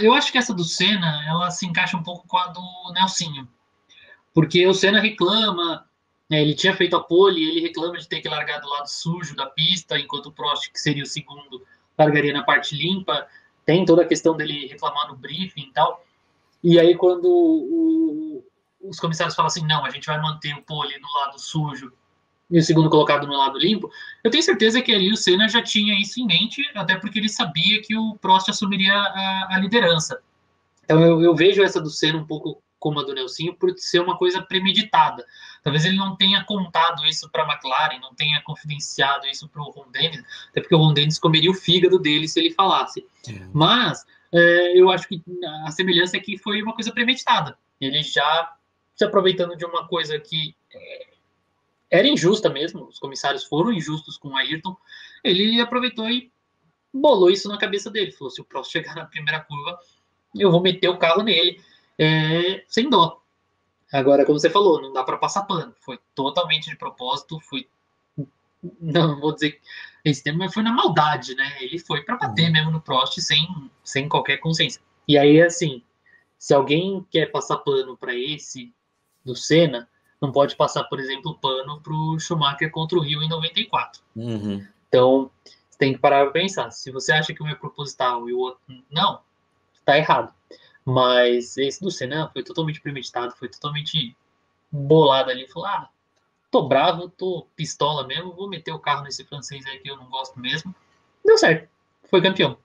eu acho que essa do Senna, ela se encaixa um pouco com a do Nelsinho. Porque o Senna reclama, né, ele tinha feito a pole, ele reclama de ter que largar do lado sujo da pista, enquanto o Prost, que seria o segundo, largaria na parte limpa. Tem toda a questão dele reclamar no briefing e tal. E aí, quando os comissários falam assim, não, a gente vai manter o pole no lado sujo e o segundo colocado no lado limpo, eu tenho certeza que ali o Senna já tinha isso em mente, até porque ele sabia que o Prost assumiria a liderança. Então eu vejo essa do Senna um pouco como a do Nelsinho por ser uma coisa premeditada. Talvez ele não tenha contado isso para a McLaren, não tenha confidenciado isso para o Ron Dennis, até porque o Ron Dennis comeria o fígado dele se ele falasse. Mas eu acho que a semelhança é que foi uma coisa premeditada. Ele já se aproveitando de uma coisa que era injusta mesmo, os comissários foram injustos com o Ayrton, ele aproveitou e bolou isso na cabeça dele. Falou: se o Prost chegar na primeira curva, eu vou meter o carro nele sem dó. Agora, como você falou, não dá para passar pano. Foi totalmente de propósito, foi. Não vou dizer esse tempo, mas foi na maldade, né? Ele foi para bater mesmo no Prost sem qualquer consciência. E aí, assim, se alguém quer passar pano para esse do Senna, não pode passar, por exemplo, pano para o Schumacher contra o Rio em 94. Uhum. Então, você tem que parar para pensar. Se você acha que um é proposital e o outro não, está errado. Mas esse do Senna foi totalmente premeditado, foi totalmente bolado ali. Falou: ah, tô bravo, tô pistola mesmo, vou meter o carro nesse francês aí que eu não gosto mesmo. Deu certo, foi campeão.